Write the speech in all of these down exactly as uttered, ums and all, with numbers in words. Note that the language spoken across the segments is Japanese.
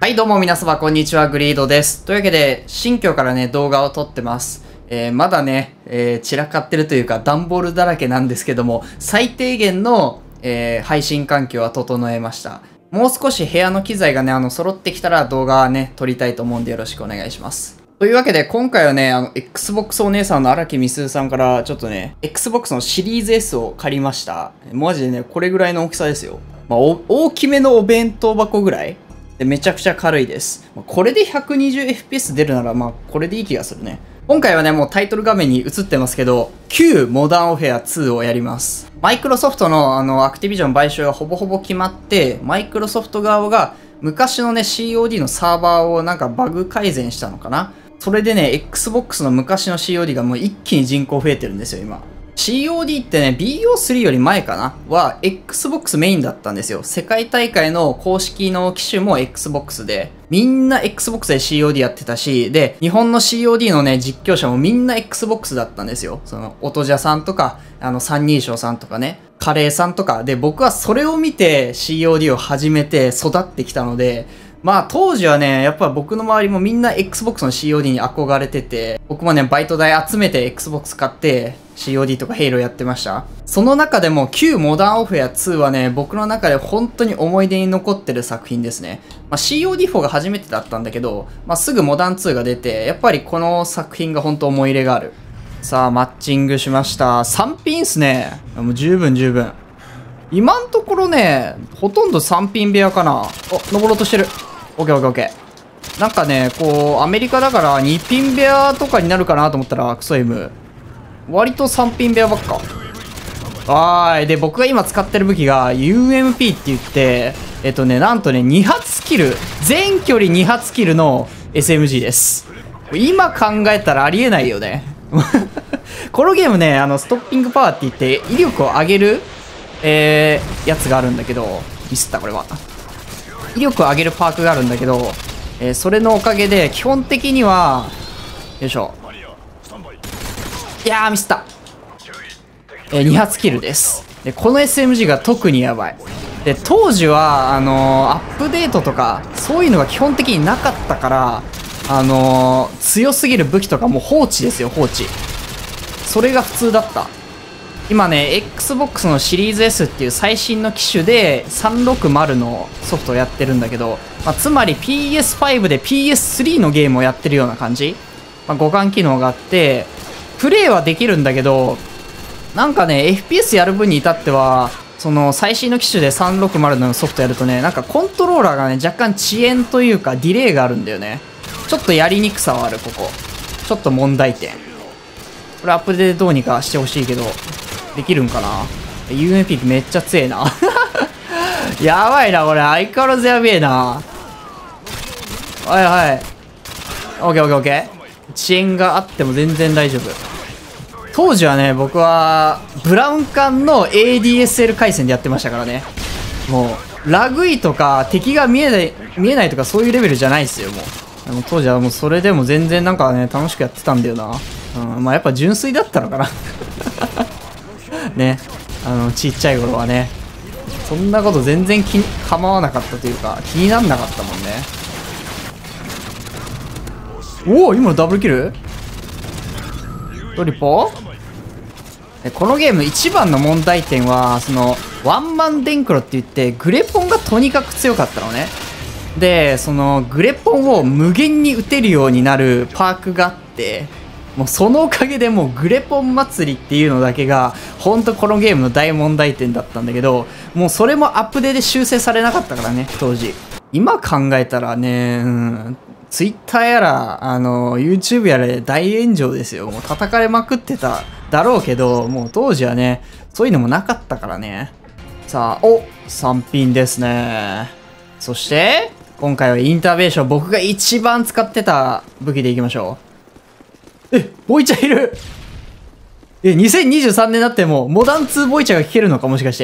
はい、どうも皆様、こんにちは。グリードです。というわけで、新居からね、動画を撮ってます。えー、まだね、えー、散らかってるというか、段ボールだらけなんですけども、最低限の、えー、配信環境は整えました。もう少し部屋の機材がね、あの、揃ってきたら動画はね、撮りたいと思うんでよろしくお願いします。というわけで、今回はね、あの、Xbox お姉さんの荒木みすずさんから、ちょっとね、Xbox のシリーズ S を借りました。マジでね、これぐらいの大きさですよ。まあ、大きめのお弁当箱ぐらいで、めちゃくちゃ軽いです。これで ひゃくにじゅうエフピーエス 出るなら、まあ、これでいい気がするね。今回はね、もうタイトル画面に映ってますけど、旧モダンオフェアツーをやります。マイクロソフトのあの、アクティビジョン買収がほぼほぼ決まって、マイクロソフト側が昔のね、シーオーディー のサーバーをなんかバグ改善したのかな。それでね、Xbox の昔の シーオーディー がもう一気に人口増えてるんですよ、今。シーオーディー ってね、ビーオースリー より前かなは、Xbox メインだったんですよ。世界大会の公式の機種も Xbox で、みんな Xbox で シーオーディー やってたし、で、日本の シーオーディー のね、実況者もみんな Xbox だったんですよ。その、音じゃさんとか、あの、三人称さんとかね、カレーさんとか。で、僕はそれを見て シーオーディー を始めて育ってきたので、まあ当時はね、やっぱ僕の周りもみんな Xbox の シーオーディー に憧れてて、僕もね、バイト代集めて Xbox 買って、シーオーディー とかヘイローやってました。その中でも旧モダンオフェアツーはね、僕の中で本当に思い出に残ってる作品ですね。まあ シーオーディーフォー が初めてだったんだけど、まあすぐモダンツーが出て、やっぱりこの作品が本当思い入れがある。さあ、マッチングしました。さんピンっすね。もう十分十分。今んところね、ほとんどさんピン部屋かな。お、登ろうとしてる。オッケーオッケーオッケー。なんかね、こう、アメリカだからにピン部屋とかになるかなと思ったら、クソ M。割とさんピン部屋ばっか。はーい。で、僕が今使ってる武器が ユーエムピー って言って、えっとね、なんとね、に発キル。全距離に発キルの エスエムジー です。今考えたらありえないよね。このゲームね、あの、ストッピングパワーって言って、威力を上げる、えー、やつがあるんだけど、ミスった、これは。威力を上げるパークがあるんだけど、えー、それのおかげで基本的にはよいしょ、いやーミスった、えー、に発キルです。でこの エスエムジー が特にやばい。で当時はあのー、アップデートとかそういうのが基本的になかったから、あのー、強すぎる武器とかもう放置ですよ、放置。それが普通だった。今ね、Xbox のシリーズ S っていう最新の機種でさんろくまるのソフトをやってるんだけど、まあ、つまり ピーエスファイブ で ピーエススリー のゲームをやってるような感じ、まあ、互換機能があって、プレイはできるんだけど、なんかね、エフピーエス やる分に至っては、その最新の機種でさんろくまるのソフトやるとね、なんかコントローラーがね、若干遅延というかディレイがあるんだよね。ちょっとやりにくさはある、ここ。ちょっと問題点。これアップでどうにかしてほしいけど、できるんかな。 ユーエムピー めっちゃ強えな。やばいな、これ。相変わらずやべえな。はいはい。オッケーオッケーオッケー。遅延があっても全然大丈夫。当時はね、僕は、ブラウン管の エーディーエスエル 回線でやってましたからね。もう、ラグいとか、敵が見えない、見えないとかそういうレベルじゃないっすよ、もう。でも当時はもうそれでも全然なんかね、楽しくやってたんだよな。うん、まあやっぱ純粋だったのかな。ね、あのちっちゃい頃はね、そんなこと全然気に構わなかったというか、気になんなかったもんね。おお、今のダブルキルトリポ。このゲーム一番の問題点は、そのワンマンデンクロって言ってグレポンがとにかく強かったのね。でそのグレポンを無限に打てるようになるパークがあって、もうそのおかげでもうグレポン祭りっていうのだけがほんとこのゲームの大問題点だったんだけど、もうそれもアップデートで修正されなかったからね、当時。今考えたらね、うん、Twitter やらあの YouTube やらで大炎上ですよ。もう叩かれまくってただろうけど、もう当時はねそういうのもなかったからね。さあ、おさんピンですね。そして今回はインターベーション、僕が一番使ってた武器でいきましょう。え、ボイチャいる。え、にせんにじゅうさんねんになっても、モダンツーボイチャが聞けるのか、もしかして。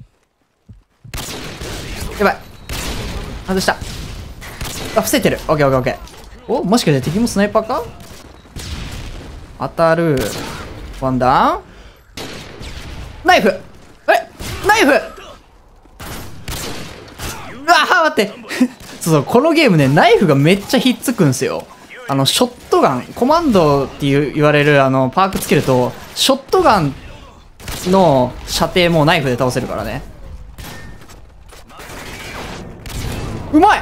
やばい。外した。あ、伏せてる。オッケーオッケーオッケー。お、もしかして敵もスナイパーか。当たる。ワンダウン。ナイフ。え、ナイフ。うわー、待って。 そう、このゲームね、ナイフがめっちゃひっつくんすよ。あの、ショットガン、コマンドっていう言われる、あの、パークつけると、ショットガンの射程もナイフで倒せるからね。うまい。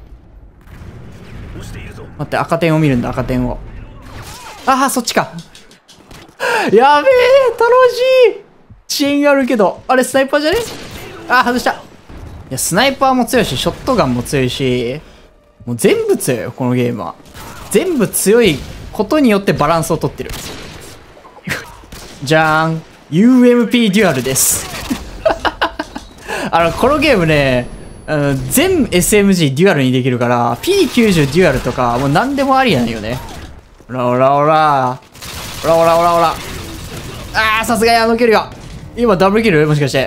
待って、赤点を見るんだ、赤点を。ああ、そっちか。やべえ、楽しい。遅延あるけど、あれスナイパーじゃね？ああ、外した。いや、スナイパーも強いし、ショットガンも強いし、もう全部強いよ、このゲームは。全部強いことによってバランスをとってる。じゃーん。ユーエムピー デュアルです。あの、このゲームね、あの全 エスエムジー デュアルにできるから、ピーきゅうじゅう デュアルとか、もう何でもありなんよね。オラオラオラ。オラオラオラオラ。あー、さすがにあの距離が。今ダブルキルもしかして。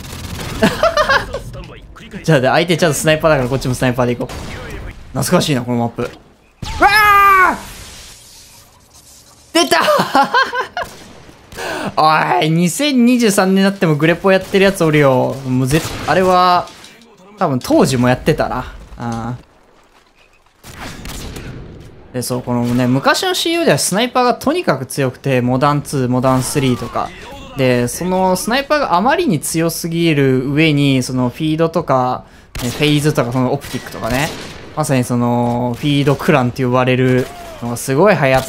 じゃあ、相手ちゃんとスナイパーだからこっちもスナイパーでいこう。懐かしいな、このマップ。うわー出たおい、にせんにじゅうさんねんになってもグレポやってるやつおるよ。もうぜあれは、多分当時もやってたな。あで、そう、このね、昔の シーユー ではスナイパーがとにかく強くて、モダンツー、モダンスリーとか。で、そのスナイパーがあまりに強すぎる上に、そのフィードとか、ね、フェイズとか、そのオプティックとかね。まさにその、フィードクランって呼ばれるのがすごい流行って、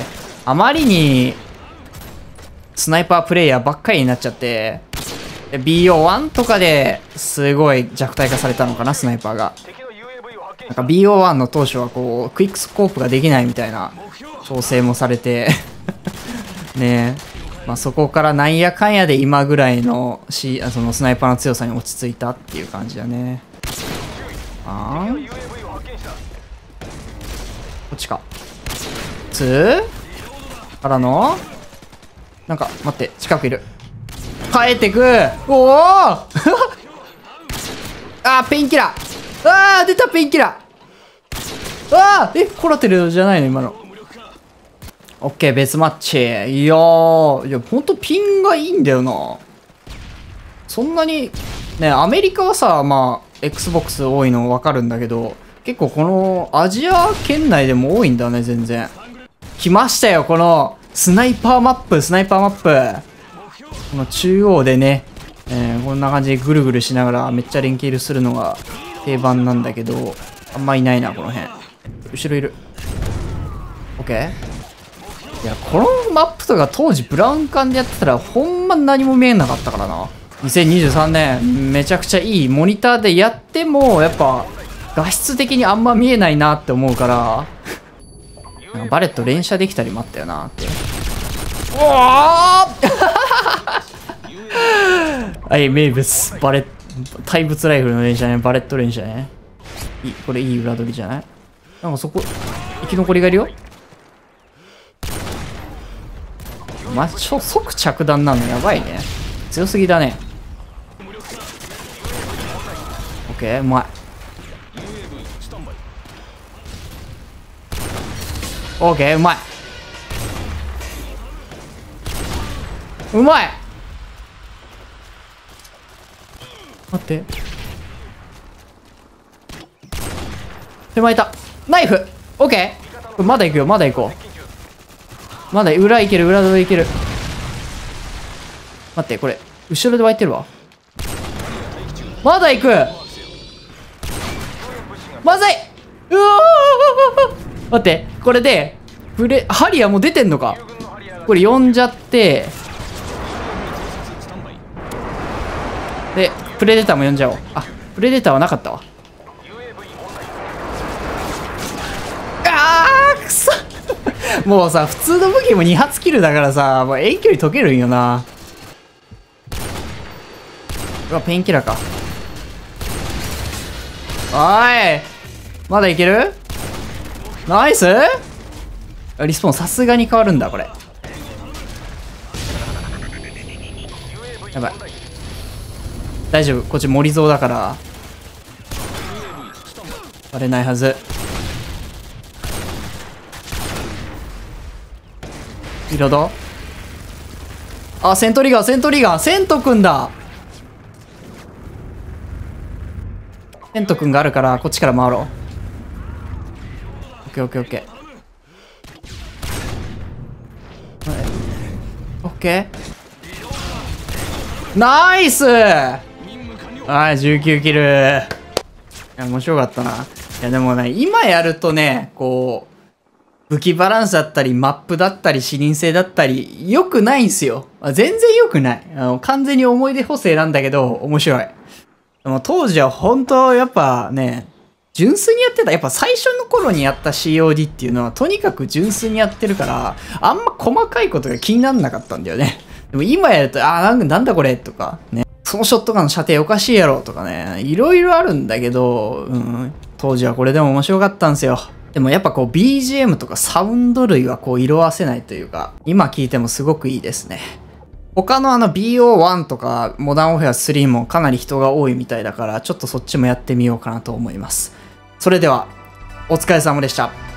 あまりに、スナイパープレイヤーばっかりになっちゃって、ビーオーワン とかですごい弱体化されたのかな、スナイパーが。なんか ビーオーワン の当初はこう、クイックスコープができないみたいな調整もされて、ねえ。まあそこからなんやかんやで今ぐらいのし、そのスナイパーの強さに落ち着いたっていう感じだね。あーんこっちか。ツーからのなんか、待って、近くいる。帰ってくおおあー、ペインキラーあー、出た、ペインキラーあーえ、コラテルじゃないの今の。オッケー、別マッチ。いやー、いや、ほんとピンがいいんだよな。そんなに、ね、アメリカはさ、まあ、Xbox 多いの分かるんだけど、結構このアジア圏内でも多いんだね、全然。来ましたよ、この、スナイパーマップ、スナイパーマップ。この中央でね、えー、こんな感じでぐるぐるしながらめっちゃ連携するのが定番なんだけど、あんまいないな、この辺。後ろいる。オッケー。いや、このマップとか当時ブラウン管でやってたらほんま何も見えなかったからな。にせんにじゅうさんねん、めちゃくちゃいいモニターでやっても、やっぱ画質的にあんま見えないなって思うから、なんかバレット連射できたりもあったよなって。おーはい、名物。バレッ、対物ライフルの連射ね。バレット連射ね。いい、これいい裏取りじゃない？なんかそこ、生き残りがいるよ。ま、ちょ、即着弾なのやばいね。強すぎだね。オッケー、うまい。オッケー、うまい。うまい。待って。手前いた。ナイフオッケーまだ行くよ、まだ行こう。まだ裏行ける、裏で行ける。待って、これ、後ろで湧いてるわ。まだ行くまずいうわー待って、これで、プレ、ハリアもう出てんのかこれ呼んじゃって、で、プレデターも呼んじゃおう。あ、プレデターはなかったわ。あーくそもうさ、普通の武器もに発キルだからさ、もう遠距離解けるんよな。うわ、ペインキラーか。おいまだいける？ナイス？リスポーンさすがに変わるんだ、これ。やばい。大丈夫。こっち森蔵だから。割れないはず。リロード。あ、セントリガー、セントリガー、セントくんだ。 テント君があるからこっちから回ろう。オッケーオッケーオッケー。オッケー。ナイス。はい、じゅうきゅうキル。いや、面白かったな。いや、でもね、今やるとね、こう、武器バランスだったり、マップだったり、視認性だったり、良くないんすよ。全然良くない。あの、完全に思い出補正なんだけど、面白い。でも当時は本当やっぱね、純粋にやってた。やっぱ最初の頃にやった シーオーディー っていうのは、とにかく純粋にやってるから、あんま細かいことが気にならなかったんだよね。でも今やると、あーなんかなんだこれとか、ね。そのショットガンの射程おかしいやろとかね。いろいろあるんだけど、うん。当時はこれでも面白かったんですよ。でもやっぱこう ビージーエム とかサウンド類はこう色あせないというか、今聴いてもすごくいいですね。他のあの ビーオーワン とかモダンオフェアスリーもかなり人が多いみたいだから、ちょっとそっちもやってみようかなと思います。それでは、お疲れ様でした。